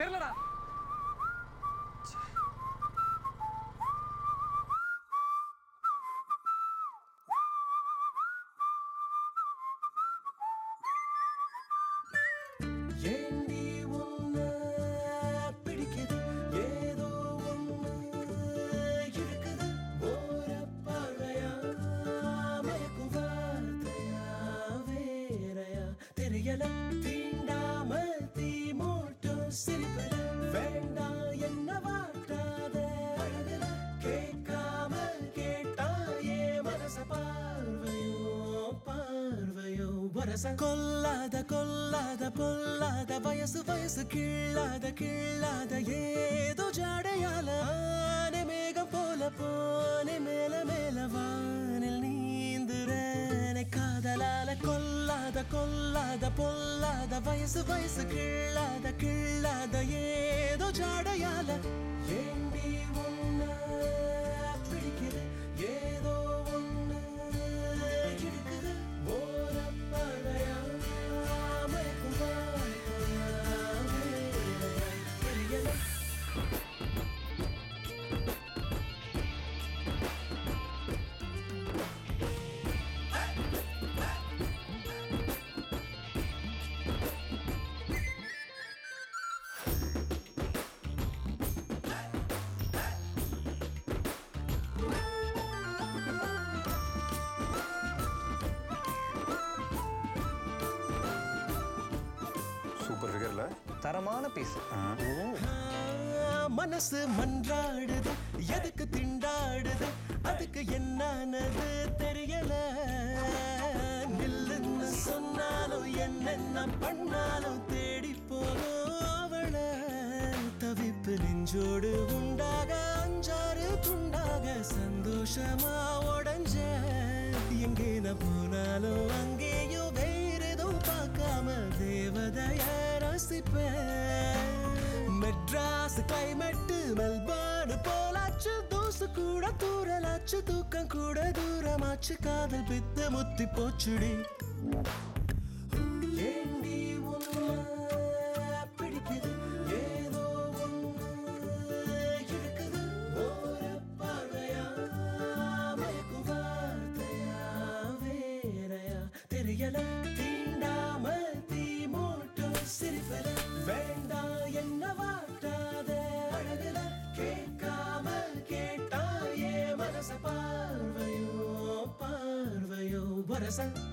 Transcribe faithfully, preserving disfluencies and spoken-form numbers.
தெரியலடா. தீண்டாமல் தீ மூட்டும் சிரிப்பல வேண்டா என்ன வாட்டாத அழகுல கேட்காமல் கேட்டாயே மனச பார்வையோ பார்வையோ வரச கொல்லாத கொல்லாத பொல்லாத வயசு வயசு கிள்ளாத கிள்ளாத ஏதோ ஜாடையால ஆனை மேகம் போல போனே மேல மேல வானில் நீந்துறேனே காதலால கொல்லாத கொல்லாத பொல்லாத வயசு வயசு கிள்ளாத கிள்ளாத ஏதோ ஜாடையால ஏண்டி ஒன்ன பிடிக்குது ஏதோ ஒண்ணு இருக்குது ஓர பழையா மயக்கும் தெரியல. சூப்பர் ஃபிகர்ல தரமான பீஸ். மனசு மன்றாடுது எதுக்கு திண்டாடுது அதுக்கு என்னது தெரியல நில்லுன்னு சொன்னாலும் என்னென்ன பண்ணாலும் தேடி போகும் அவளை தவிப்பு நெஞ்சோடு உண்டாக அஞ்சாறு துண்டாக சந்தோஷமா உடஞ்ச எங்கே நான் போனாலும் அங்கேயும் வேற எதுவும் பார்க்காம தேவதைய ரசிப்பேன். மெட்ராஸ் கிளைமேட் மெல்பர்ன் போலாச்சு தூசு கூட தூரலாச்சு தூக்கம் கூட தூரமாச்சு காதல் பித்து முத்தி போச்சுடி. ஏண்டி ஒண்ணு பிடிக்குது ஏதோ ஒண்ணு இருக்குது ஓர பார்வையா மயக்கும் வார்த்தையா வேறையா தெரியல தீண்டாமல் தீ மூட்டும் சிரிப்பல வேண்டா என்ன வாட்டாத அழகுல கேட்காமல் கேட்டாயே மனச பார்வையோ பார்வையோ வரச